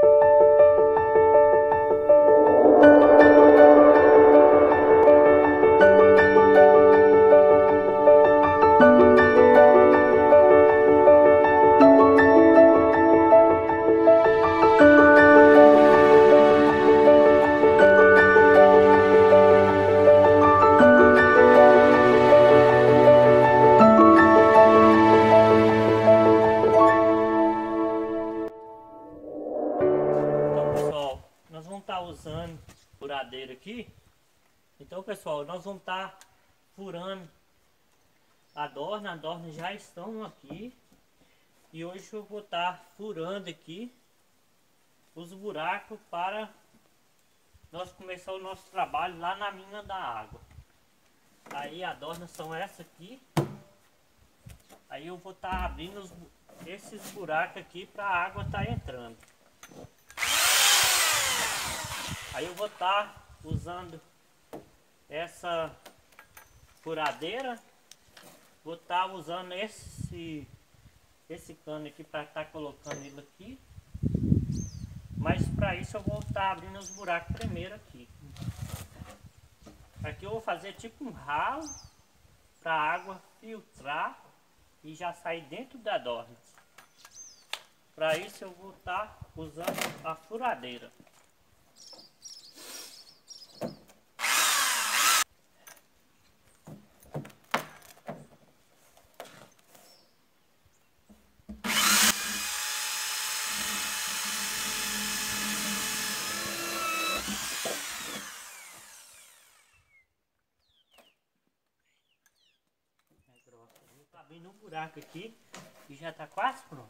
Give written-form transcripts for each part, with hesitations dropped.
Usando furadeira aqui. Então, pessoal, nós vamos estar furando a dorna já estão aqui, e hoje eu vou estar furando aqui os buracos para nós começar o nosso trabalho lá na mina da água. Aí a dorna são essa aqui, aí eu vou estar abrindo esses buracos aqui para a água estar entrando. Aí eu vou estar usando essa furadeira, vou estar usando esse cano aqui para estar colocando ele aqui, mas para isso eu vou estar abrindo os buracos primeiro aqui. Aqui eu vou fazer tipo um ralo para a água filtrar e já sair dentro da dorna. Para isso eu vou estar usando a furadeira. Tá abrindo um buraco aqui e já tá quase pronto.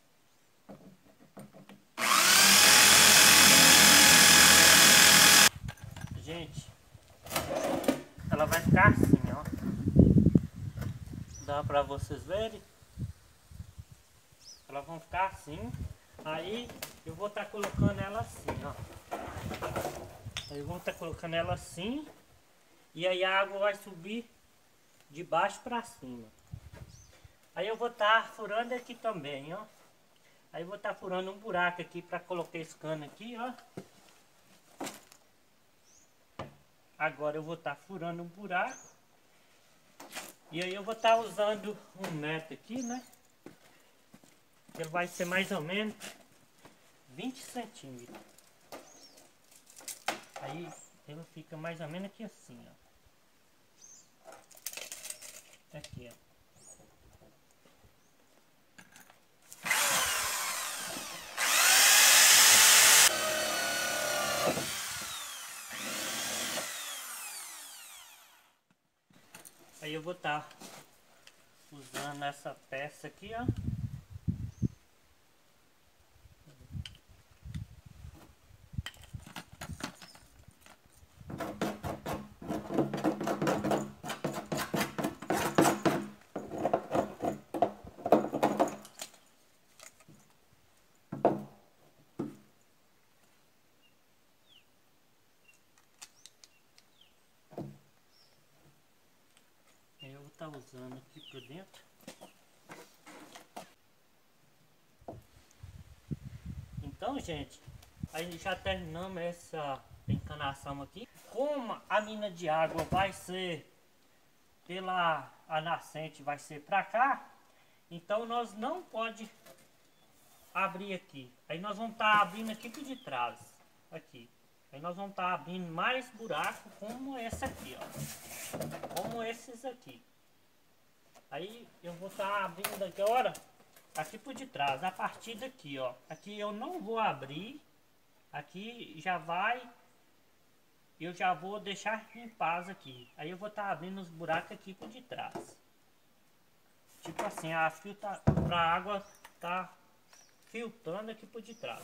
Gente, ela vai ficar assim, ó. Dá pra vocês verem? Elas vão ficar assim. Aí eu vou estar colocando ela assim, ó. Aí eu vou estar colocando ela assim. E aí a água vai subir de baixo para cima. Aí eu vou estar furando aqui também, ó. Aí eu vou estar furando um buraco aqui para colocar esse cano aqui, ó. Agora eu vou estar furando um buraco. E aí eu vou estar usando um metro aqui, né? Ele vai ser mais ou menos 20 centímetros. Aí ele fica mais ou menos aqui assim, ó. Aqui, ó. Aí eu vou estar usando essa peça aqui, ó. Eu vou estar usando aqui por dentro. Então, gente, aí já terminamos essa encanação aqui. Como a mina de água vai ser pela a nascente, vai ser para cá, então nós não pode abrir aqui. Aí nós vamos estar abrindo aqui por detrás, aqui. Aí nós vamos estar abrindo mais buraco como esse aqui, ó. Como esses aqui. Aí eu vou estar abrindo daqui agora, aqui por detrás, a partir daqui, ó. Aqui eu não vou abrir, aqui já vai, eu já vou deixar em paz aqui. Aí eu vou estar abrindo os buracos aqui por detrás. Tipo assim, a água tá filtrando aqui por detrás.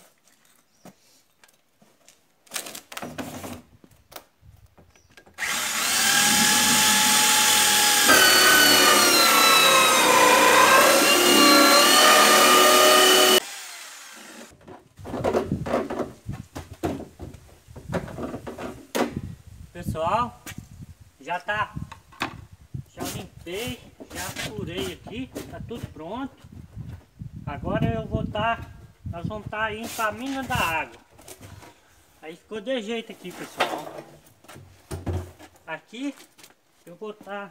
Pessoal, já limpei, já furei aqui, tá tudo pronto. Agora eu vou estar nós vamos estar indo para a mina da água. Aí ficou de jeito aqui, pessoal. Aqui eu vou estar...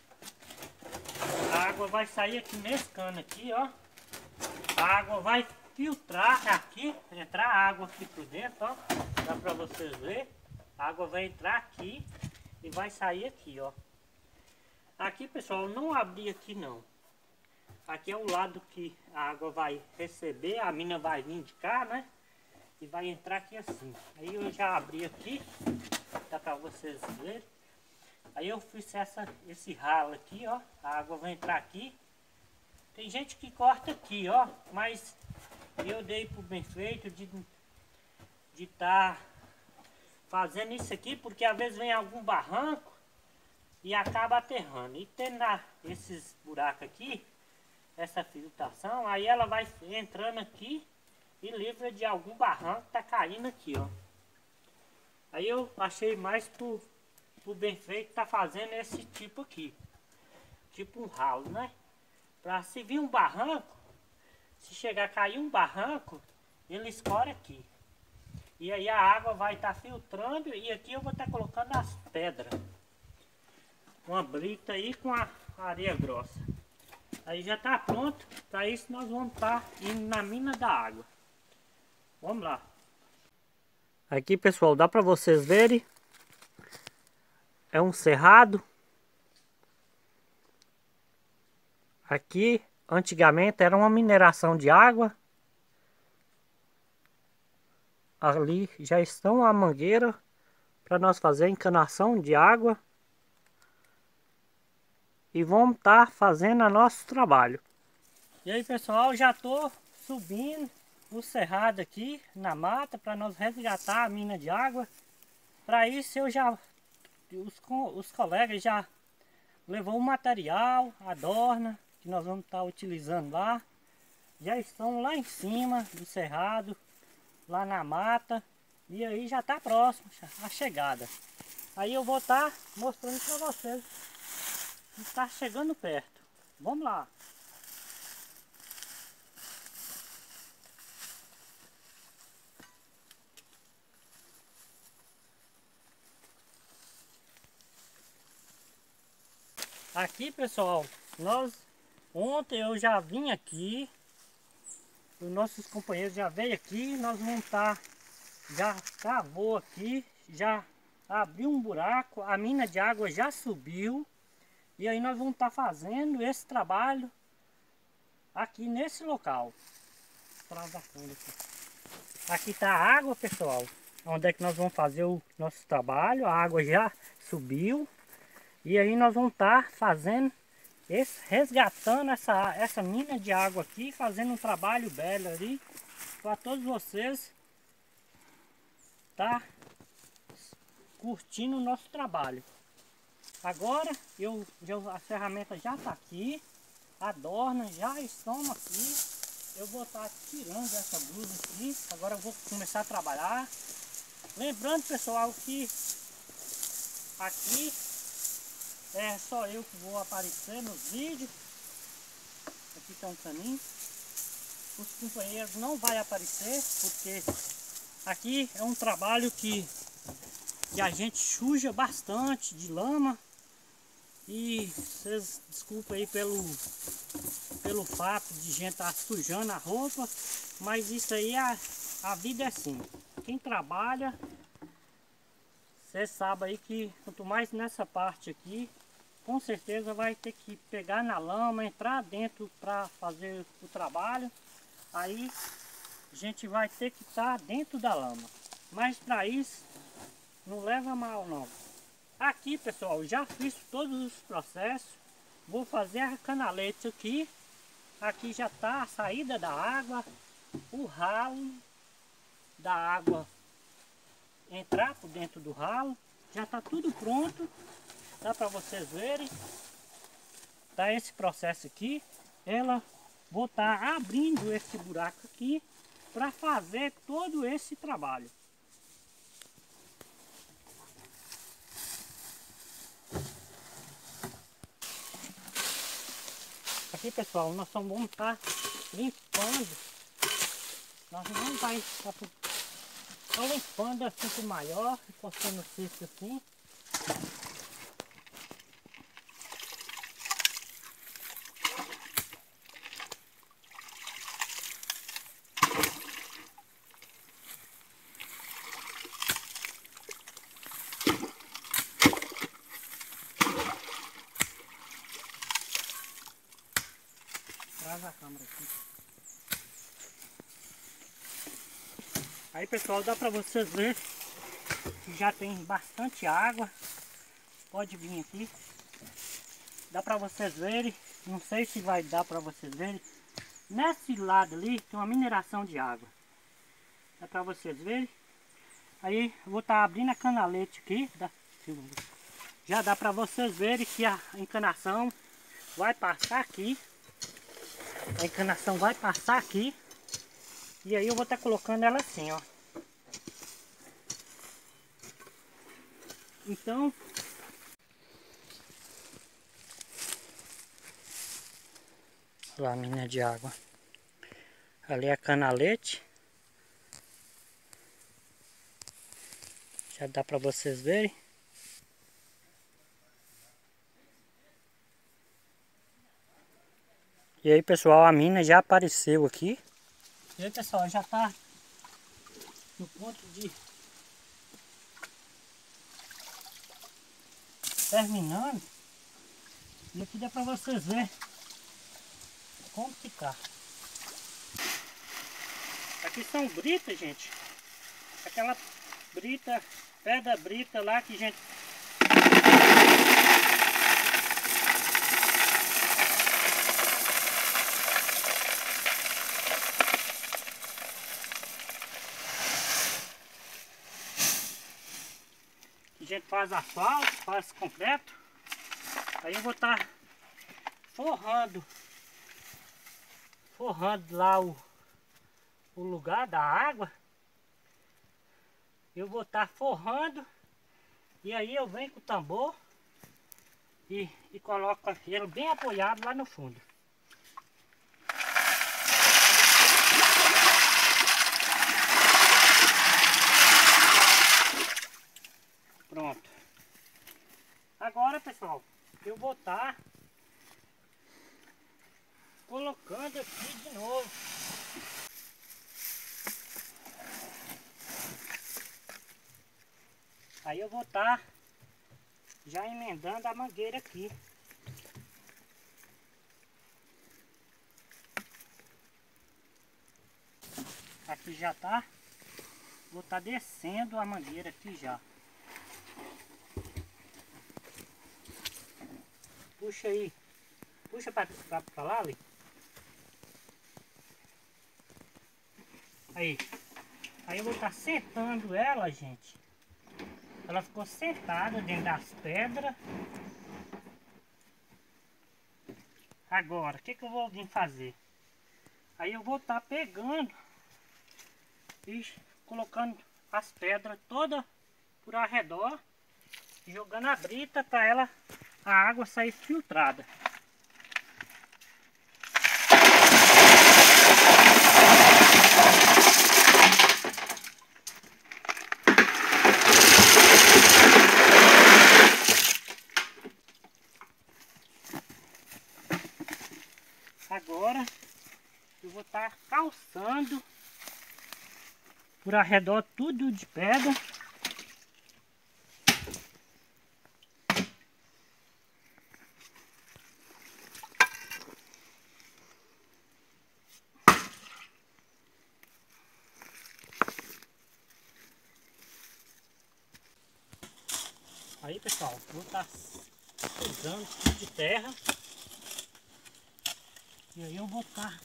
A água vai sair aqui nesse cano aqui, ó. A água vai filtrar aqui, entrar água aqui por dentro, ó. Dá para vocês verem. A água vai entrar aqui e vai sair aqui, ó. Aqui, pessoal, não abri aqui não. Aqui é o lado que a água vai receber, a mina vai vir de cá, né? E vai entrar aqui assim. Aí eu já abri aqui, dá para vocês verem. Aí eu fiz esse ralo aqui, ó. A água vai entrar aqui. Tem gente que corta aqui, ó. Mas eu dei pro bem feito de estar fazendo isso aqui, porque às vezes vem algum barranco e acaba aterrando. E tendo esses buracos aqui, essa filtração, aí ela vai entrando aqui e livra de algum barranco que tá caindo aqui, ó. Aí eu achei mais pro bem feito tá fazendo esse tipo aqui, tipo um ralo, né? Pra se vir um barranco, se chegar a cair um barranco, ele escorre aqui. E aí a água vai estar filtrando e aqui eu vou estar colocando as pedras. Uma brita aí com a areia grossa. Aí já está pronto. Para isso nós vamos estar indo na mina da água. Vamos lá. Aqui, pessoal, dá para vocês verem. É um cerrado. Aqui, antigamente, era uma mineração de água. Ali já estão a mangueira para nós fazer a encanação de água. E vamos estar fazendo o nosso trabalho. E aí, pessoal, já estou subindo o cerrado aqui na mata para nós resgatar a mina de água. Para isso eu já... Os colegas já levou o material, a dorna, que nós vamos estar utilizando lá. Já estão lá em cima do cerrado, lá na mata. E aí já está próximo a chegada. Aí eu vou estar mostrando para vocês. Está chegando perto. Vamos lá. Aqui, pessoal, ontem eu já vim aqui, os nossos companheiros já veio aqui, nós vamos estar, já cavou aqui, já abriu um buraco, a mina de água já subiu, e aí nós vamos estar fazendo esse trabalho aqui nesse local. Aqui está a água, pessoal, onde é que nós vamos fazer o nosso trabalho, a água já subiu. E aí nós vamos estar fazendo, resgatando essa mina de água aqui, fazendo um trabalho belo ali, para todos vocês tá curtindo o nosso trabalho. Agora, a ferramenta já está aqui, a dorna já estão aqui, eu vou estar tirando essa blusa aqui, agora eu vou começar a trabalhar. Lembrando, pessoal, que aqui é só eu que vou aparecer nos vídeos. Aqui está um caminho. Os companheiros não vai aparecer, porque aqui é um trabalho que a gente suja bastante de lama. E vocês desculpem aí pelo fato de gente estar sujando a roupa. Mas isso aí, a vida é assim. Quem trabalha, você sabe aí que quanto mais nessa parte aqui, com certeza vai ter que pegar na lama, entrar dentro para fazer o trabalho. Aí a gente vai ter que estar dentro da lama. Mas para isso, não leva mal não. Aqui, pessoal, já fiz todos os processos. Vou fazer a canaleta aqui. Aqui já está a saída da água, o ralo da água entrar por dentro do ralo. Já está tudo pronto. Dá para vocês verem. Tá esse processo aqui. Vou estar abrindo esse buraco aqui para fazer todo esse trabalho. Aqui, pessoal, nós só vamos estar limpando Nós não vai estar só limpando assim com maior, encostando o cesto assim. Traz a câmera aqui. Aí pessoal, dá pra vocês verem que já tem bastante água. Pode vir aqui. Dá pra vocês verem. Não sei se vai dar pra vocês verem. Nesse lado ali tem uma mineração de água. Dá pra vocês verem. Aí eu vou estar abrindo a canalete aqui. Já dá pra vocês verem que a encanação vai passar aqui. A encanação vai passar aqui. E aí eu vou estar colocando ela assim, ó. Então, lá a mina de água. Ali é a canalete. Já dá para vocês verem. E aí pessoal, a mina já apareceu aqui. E aí pessoal, já tá no ponto de terminando. E aqui dá para vocês verem como que tá. Aqui são britas, gente. Aquela brita, pedra brita lá que gente faz asfalto, faz concreto. Aí eu vou estar forrando lá o lugar da água. Eu vou estar forrando e aí eu venho com o tambor e coloco ele bem apoiado lá no fundo. Pronto. Agora pessoal, eu vou estar colocando aqui de novo. Aí eu vou estar já emendando a mangueira aqui. Aqui já tá. Vou estar descendo a mangueira aqui já. Puxa aí. Puxa pra lá, ali. Aí. Aí eu vou estar sentando ela, gente. Ela ficou sentada dentro das pedras. Agora, o que eu vou vir fazer? Aí eu vou estar pegando e colocando as pedras todas por arredor, jogando a brita para a água sair filtrada. Agora eu vou estar calçando por arredor tudo de pedra. Aí pessoal, vou estar usando tudo de terra. E aí eu vou estar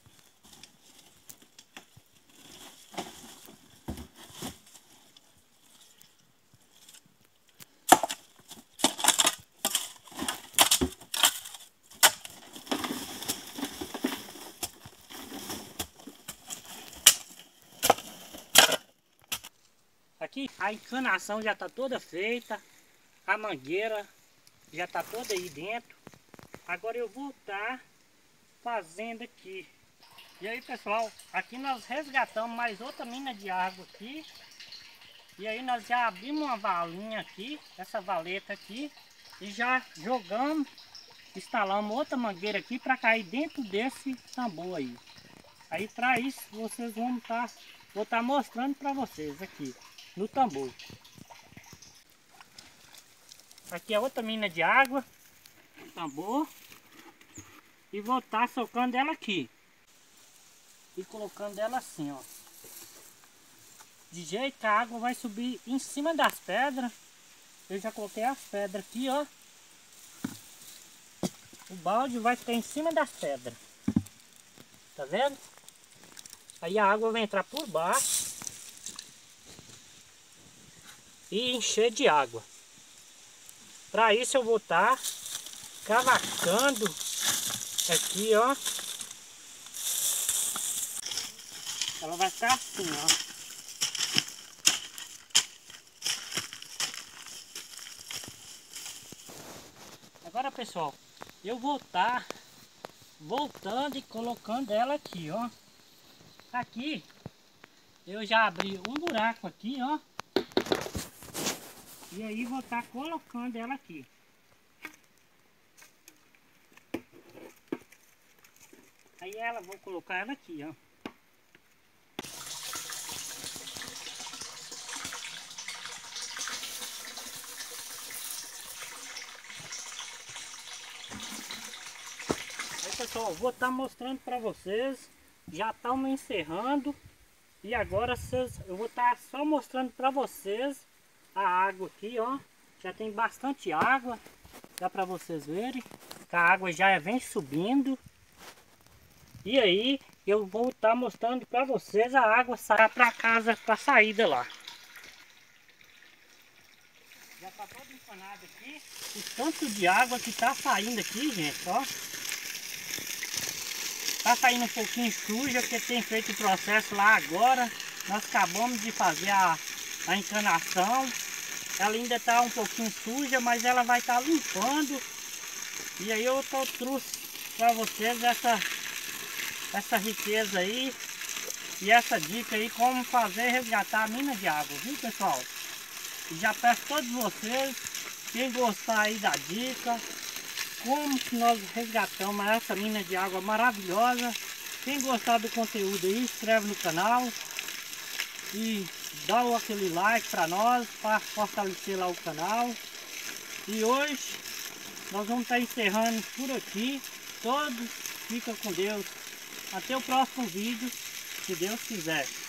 aqui, a encanação já está toda feita, a mangueira já está toda aí dentro. Agora eu vou estar fazendo aqui E aí pessoal, aqui nós resgatamos mais outra mina de água aqui. E aí nós já abrimos uma valinha aqui, essa valeta aqui. E já jogamos, instalamos outra mangueira aqui para cair dentro desse tambor aí. Aí para isso vocês vou estar mostrando para vocês aqui no tambor. Aqui é outra mina de água, tambor. E vou estar socando ela aqui. E colocando ela assim, ó. De jeito que a água vai subir em cima das pedras. Eu já coloquei as pedras aqui, ó. O balde vai ficar em cima das pedras. Tá vendo? Aí a água vai entrar por baixo. E encher de água. Para isso eu vou estar cavacando aqui, ó. Ela vai ficar assim, ó. Agora pessoal, eu vou estar voltando e colocando ela aqui, ó. Aqui eu já abri um buraco aqui, ó. E aí vou estar colocando ela aqui. Aí vou colocar ela aqui, ó. Aí pessoal, vou estar mostrando para vocês. Já estamos encerrando. E agora eu vou estar só mostrando para vocês a água aqui, ó. Já tem bastante água. Dá para vocês verem. Que a água já vem subindo. E aí eu vou estar mostrando para vocês a água sair para casa, para a saída lá. Já está todo encanado aqui. O tanto de água que está saindo aqui, gente, ó. Tá saindo um pouquinho suja, porque tem feito o processo lá agora. Nós acabamos de fazer a encanação. Ela ainda está um pouquinho suja, mas ela vai estar limpando. E aí eu trouxe para vocês essa riqueza aí. E essa dica aí, como fazer resgatar a mina de água, viu pessoal? E já peço a todos vocês, quem gostar aí da dica, como que nós resgatamos essa mina de água maravilhosa. Quem gostar do conteúdo aí, inscreve no canal e dá aquele like para nós, para fortalecer lá o canal. E hoje nós vamos estar encerrando por aqui. Todos ficam com Deus. Até o próximo vídeo, se Deus quiser.